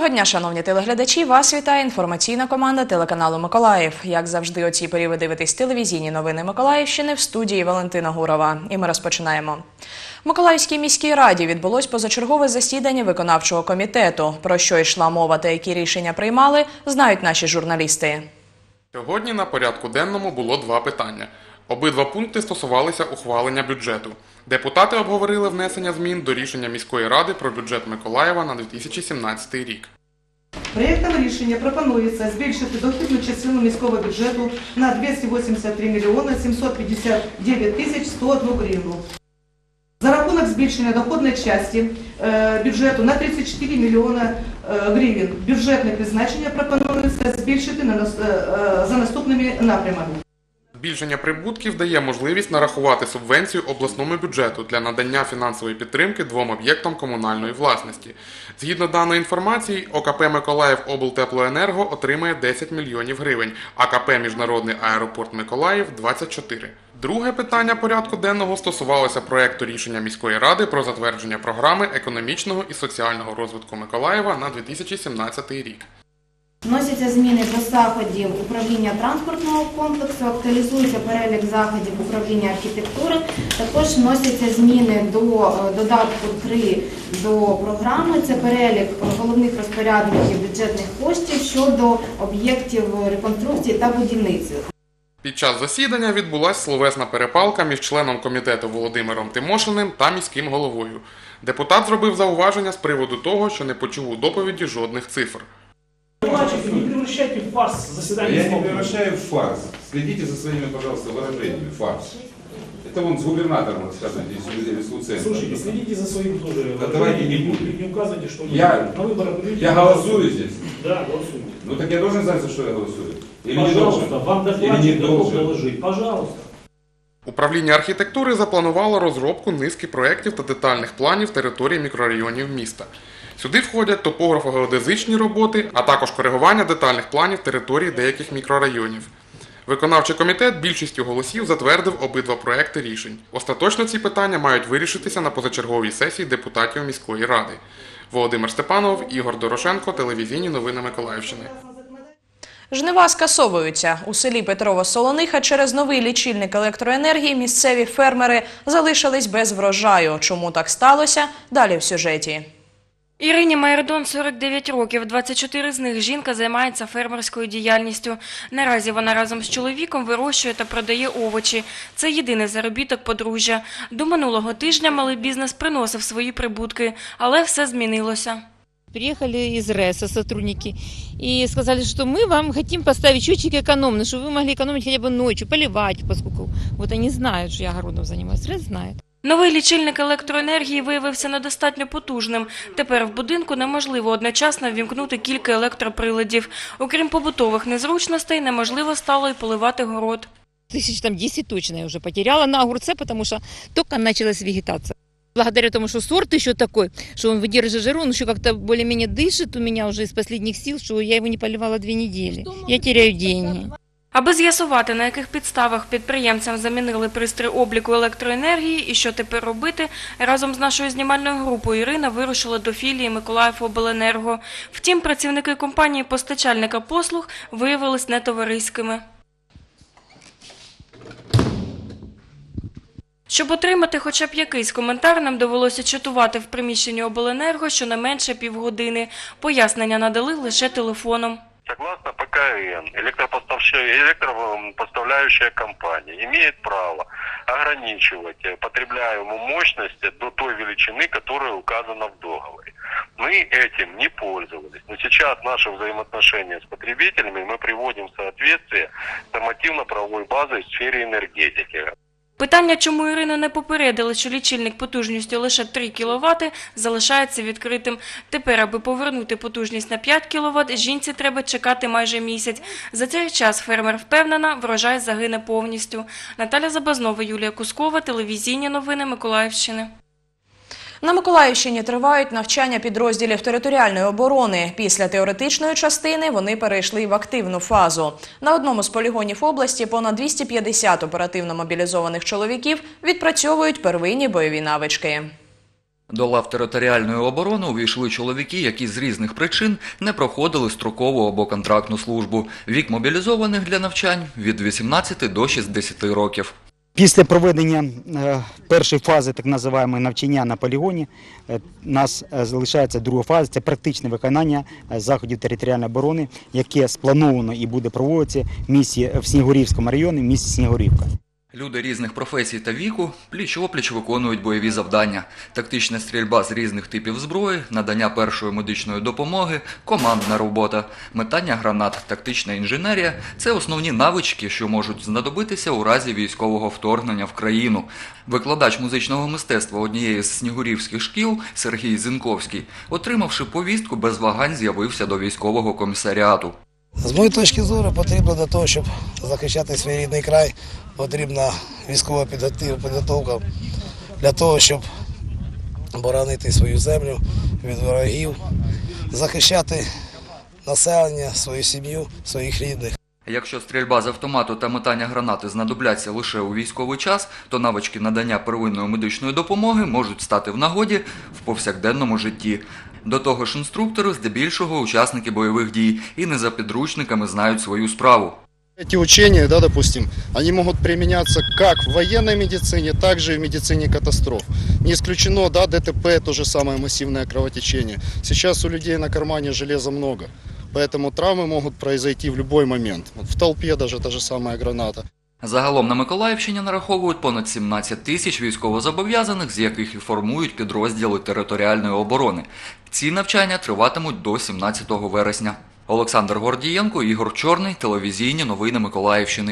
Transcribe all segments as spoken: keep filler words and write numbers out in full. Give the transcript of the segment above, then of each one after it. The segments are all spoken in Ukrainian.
Доброго дня, шановні телеглядачі! Вас вітає інформаційна команда телеканалу «Миколаїв». Як завжди, о цій порі ви дивитесь телевізійні новини Миколаївщини, в студії Валентина Гурова. І ми розпочинаємо. В Миколаївській міській раді відбулось позачергове засідання виконавчого комітету. Про що йшла мова та які рішення приймали, знають наші журналісти. Сьогодні на порядку денному було два питання. Обидва пункти стосувалися ухвалення бюджету. Депутати обговорили внесення змін до рішення міської ради про бюджет Миколаєва на дві тисячі сімнадцятий рік. Проєктом рішення пропонується збільшити дохідну частину міського бюджету на двісті вісімдесят три мільйони сімсот п'ятдесят дев'ять тисяч сто одну гривну. За рахунок збільшення доходної частини бюджету на тридцять чотири мільйони гривень бюджетне призначення пропонується збільшити за наступними напрямами. Збільшення прибутків дає можливість нарахувати субвенцію обласному бюджету для надання фінансової підтримки двом об'єктам комунальної власності. Згідно даної інформації, ОКП «Миколаївоблтеплоенерго» отримає десять мільйонів гривень, а КП «Міжнародний аеропорт Миколаїв» – двадцять чотири. Друге питання порядку денного стосувалося проєкту рішення міської ради про затвердження програми економічного і соціального розвитку Миколаєва на дві тисячі сімнадцятий рік. Вносяться зміни до заходів управління транспортного комплексу, актуалізується перелік заходів управління архітектури, також вносяться зміни до додатку три до програми, це перелік головних розпорядників бюджетних коштів щодо об'єктів реконструкції та будівництва. Під час засідання відбулася словесна перепалка між членом комітету Володимиром Тимошиним та міським головою. Депутат зробив зауваження з приводу того, що не почув у доповіді жодних цифр. Не превращайте в фарс заседание. Я не превращаю в фарс. Следите за своими, пожалуйста, выражениями. Фарс. Это вон с губернатором рассказывать, здесь с Луценко. Слушайте, следите за своим тоже. Да давайте не будем. Не указывайте, что я, на выборах придете. Я голосую здесь. Да, голосуйте. Ну так я должен знать, за что я голосую. Или пожалуйста, не должен? вам докладчик готов доложить. Пожалуйста. Управління архітектури запланувало розробку низки проєктів та детальних планів території мікрорайонів міста. Сюди входять топографо-геодезичні роботи, а також коригування детальних планів території деяких мікрорайонів. Виконавчий комітет більшістю голосів затвердив обидва проекти рішень. Остаточно ці питання мають вирішитися на позачерговій сесії депутатів міської ради. Володимир Степанов, Ігор Дорошенко, телевізійні новини Миколаївщини. Жнива скасовуються. У селі Петрово-Солониха через новий лічильник електроенергії місцеві фермери залишились без врожаю. Чому так сталося? Далі в сюжеті. Ірині Майердон сорок дев'ять років, двадцять чотири з них жінка займається фермерською діяльністю. Наразі вона разом з чоловіком вирощує та продає овочі. Це єдиний заробіток подружжя. До минулого тижня малий бізнес приносив свої прибутки, але все змінилося. Приехали из РЭСа сотрудники и сказали, что мы вам хотим поставить счетчик экономный, чтобы вы могли экономить хотя бы ночью, поливать, поскольку вот они знают, что я огородом занимаюсь, РЭС знает. Новий лічильник електроенергії виявився недостатньо потужним. Тепер в будинку неможливо одночасно ввімкнути кілька електроприладів. Окрім побутових незручностей, неможливо стало й поливати город. Тысяч там десять точно я уже потеряла на огурце, потому что только началась вегетация. Благодаря тому, что сорт еще такой, что он выдерживает жару, он еще как-то более-менее дышит у меня уже из последних сил, что я его не поливала две недели. Я теряю деньги. Аби з'ясувати, на яких підставах підприємцям замінили пристрій обліку електроенергії і що тепер робити, разом з нашою знімальною групою Ірина вирушила до філії «Миколаївобленерго». Втім, працівники компанії-постачальника послуг виявились нетовариськими. Щоб отримати хоча б якийсь коментар, нам довелося чатувати в приміщенні обленерго щонайменше півгодини. Пояснення надали лише телефоном. Согласно П К Н, электропоставляющая компания имеет право ограничивать потребляемую мощность до той величины, которая указана в договоре. Мы этим не пользовались. Но сейчас наши взаимоотношения с потребителями мы приводим в соответствие с нормативно-правовой базой в сфере энергетики. Питання, чому Ірину не попередили, що лічильник потужністю лише три кіловати, залишається відкритим. Тепер, аби повернути потужність на п'ять кіловат, жінці треба чекати майже місяць. За цей час фермер впевнена, врожай загине повністю. Наталя Забазнова, Юлія Кускова, телевізійні новини Миколаївщини. На Миколаївщині тривають навчання підрозділів територіальної оборони. Після теоретичної частини вони перейшли в активну фазу. На одному з полігонів області понад двісті п'ятдесят оперативно мобілізованих чоловіків відпрацьовують первинні бойові навички. До лав територіальної оборони увійшли чоловіки, які з різних причин не проходили строкову або контрактну службу. Вік мобілізованих для навчань – від вісімнадцяти до шістдесяти років. Після проведення е, першої фази, так називаємо навчання на полігоні, е, у нас е, залишається друга фаза – це практичне виконання е, заходів територіальної оборони, яке сплановано і буде проводитися в місті в Снігурівському районі, в місті Снігурівка. Люди різних професій та віку пліч-опліч виконують бойові завдання. Тактична стрільба з різних типів зброї, надання першої медичної допомоги, командна робота, метання гранат, тактична інженерія – це основні навички, що можуть знадобитися у разі військового вторгнення в країну. Викладач музичного мистецтва однієї з снігурівських шкіл Сергій Зінковський, отримавши повістку, без вагань з'явився до військового комісаріату. З моєї точки зору, потрібно для того, щоб захищати свій рідний край, потрібна військова підготовка для того, щоб боронити свою землю від ворогів, захищати населення, свою сім'ю, своїх рідних. Якщо стрільба з автомату та метання гранати знадобляться лише у військовий час, то навички надання первинної медичної допомоги можуть стати в нагоді в повсякденному житті. До того ж, інструктори здебільшого учасники бойових дій і не за підручниками знають свою справу. Эти учения, да, допустим, они могут применяться как в военной медицине, так же и в медицине катастроф. Не исключено, да, ДТП, то же самое массивное кровотечение. Сейчас у людей на кармане железа много, поэтому травмы могут произойти в любой момент. Вот в толпе даже та же самая граната. Загалом на Миколаївщині нараховують понад сімнадцять тисяч військовозобов'язаних, з яких і формують підрозділи територіальної оборони. Ці навчання триватимуть до сімнадцятого вересня. Олександр Гордієнко, Ігор Чорний, телевізійні новини Миколаївщини.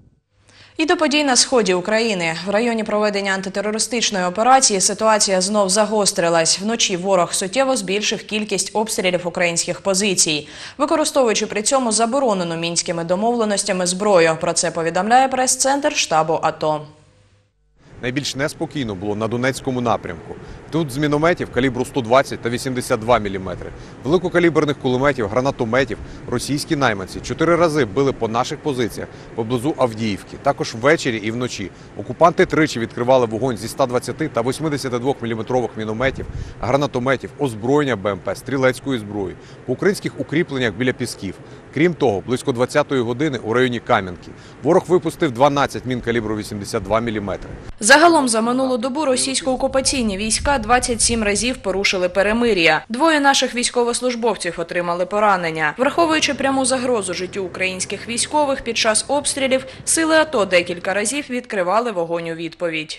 І до подій на сході України. В районі проведення антитерористичної операції ситуація знов загострилась. Вночі ворог суттєво збільшив кількість обстрілів українських позицій, використовуючи при цьому заборонену мінськими домовленостями зброю. Про це повідомляє прес-центр штабу АТО. Найбільш неспокійно було на Донецькому напрямку. Тут з мінометів калібру сто двадцять та вісімдесят два міліметри, великокаліберних кулеметів, гранатометів російські найманці чотири рази били по наших позиціях поблизу Авдіївки. Також ввечері і вночі окупанти тричі відкривали вогонь зі ста двадцяти та восьмидесяти двох міліметрових мінометів, гранатометів, озброєння БМП, стрілецької зброї по українських укріпленнях біля Пісків. Крім того, близько двадцятої години у районі Кам'янки ворог випустив дванадцять мін калібру вісімдесят два міліметри. Загалом за минулу добу російсько-окупаційні війська двадцять сім разів порушили перемир'я. Двоє наших військовослужбовців отримали поранення. Враховуючи пряму загрозу життю українських військових під час обстрілів, сили АТО декілька разів відкривали вогонь у відповідь.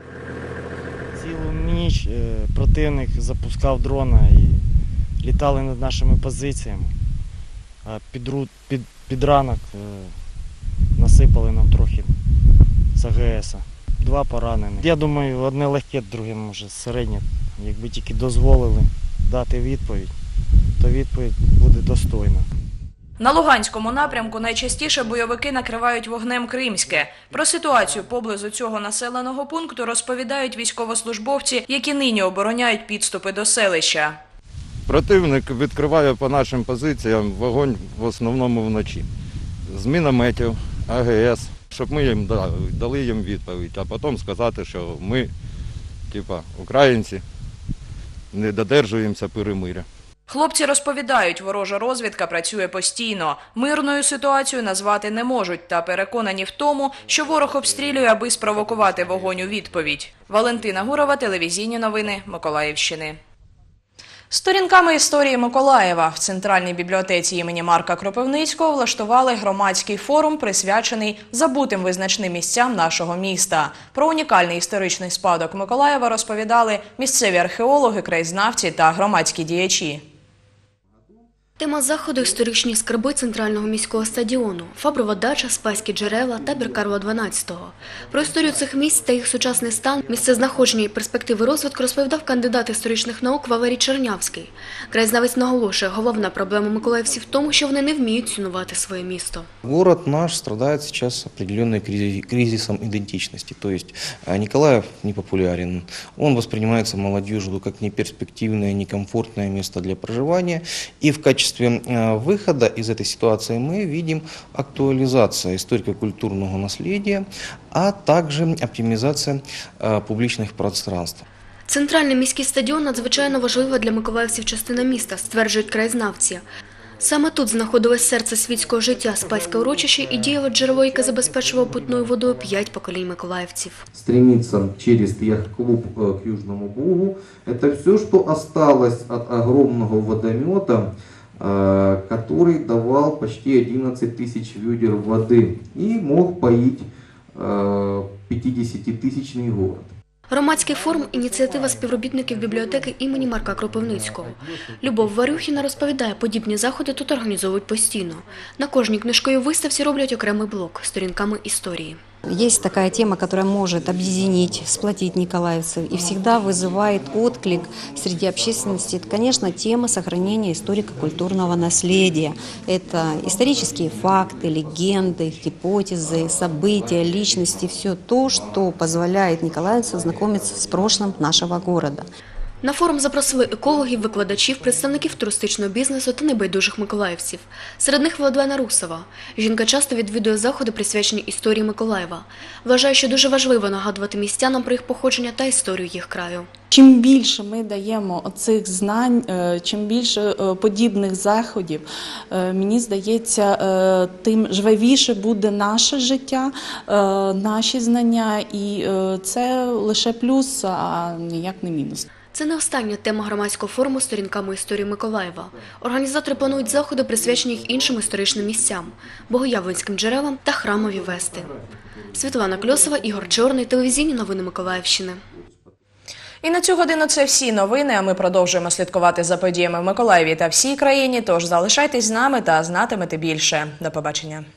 Цілу ніч противник запускав дрона і літали над нашими позиціями. Під, під, під ранок насипали нам трохи з АГС. Два поранені. Я думаю, одне легке, друге, може, середнє. Якби тільки дозволили дати відповідь, то відповідь буде достойна. На Луганському напрямку найчастіше бойовики накривають вогнем Кримське. Про ситуацію поблизу цього населеного пункту розповідають військовослужбовці, які нині обороняють підступи до селища. Противник відкриває по нашим позиціям вогонь в основному вночі. З мінометів, АГС, щоб ми їм дали їм відповідь, а потім сказати, що ми, типа, українці, не додержуємося перемир'я. Хлопці розповідають, ворожа розвідка працює постійно. Мирною ситуацію назвати не можуть та переконані в тому, що ворог обстрілює, аби спровокувати вогонь у відповідь. Валентина Гурова, телевізійні новини Миколаївщини. Сторінками історії Миколаєва в Центральній бібліотеці імені Марка Кропивницького влаштували громадський форум, присвячений забутим визначним місцям нашого міста. Про унікальний історичний спадок Миколаєва розповідали місцеві археологи, краєзнавці та громадські діячі. Тема заходу – історичні скарби Центрального міського стадіону, Фаброва дача, Спаські джерела, табір Карла дванадцятого. Про історію цих місць та їх сучасний стан, місцезнаходження і перспективи розвитку розповідав кандидат історичних наук Валерій Чернявський. Краєзнавець наголошує, головна проблема миколаївців в тому, що вони не вміють цінувати своє місто. Город наш страдает сейчас определенным кризисом идентичности. То есть Николаев не популярен, он воспринимается молодежью как неперспективное, некомфортное место для проживания. И в качестве выхода из этой ситуации мы видим актуализацию историко-культурного наследия, а также оптимизация публичных пространств. Центральний міський стадіон надзвичайно важлива для миколаївців частина міста, стверджують краєзнавці. Саме тут знаходилось серце світського життя – Спаське урочище і діяло джерело, яке забезпечувало питною водою п'ять поколінь миколаївців. Стремиться через яхт-клуб к Южному Бугу – это все, что осталось от огромного водомета, который давал почти одиннадцать тысяч ведер воды и мог поить пятидесятитысячный город. Громадський форум – ініціатива співробітників бібліотеки імені Марка Кропивницького. Любов Варюхіна розповідає, подібні заходи тут організовують постійно. На кожній книжковій виставці роблять окремий блок з сторінками історії. Есть такая тема, которая может объединить, сплотить николаевцев и всегда вызывает отклик среди общественности. Это, конечно, тема сохранения историко-культурного наследия. Это исторические факты, легенды, гипотезы, события, личности, все то, что позволяет николаевцам знакомиться с прошлым нашего города. На форум запросили екологів, викладачів, представників туристичного бізнесу та небайдужих миколаївців. Серед них Владлена Русова. Жінка часто відвідує заходи, присвячені історії Миколаєва. Вважає, що дуже важливо нагадувати містянам про їх походження та історію їх краю. Чим більше ми даємо оцих знань, чим більше подібних заходів, мені здається, тим жвавіше буде наше життя, наші знання, і це лише плюс, а ніяк не мінус. Це не остання тема громадського форуму «Сторінками історії Миколаєва». Організатори планують заходи, присвячені їх іншим історичним місцям – Богоявленським джерелам та храмові Вести. Світлана Кльосова, Ігор Чорний, телевізійні новини Миколаївщини. І на цю годину це всі новини, а ми продовжуємо слідкувати за подіями в Миколаєві та всій країні, тож залишайтесь з нами та знатимете більше. До побачення.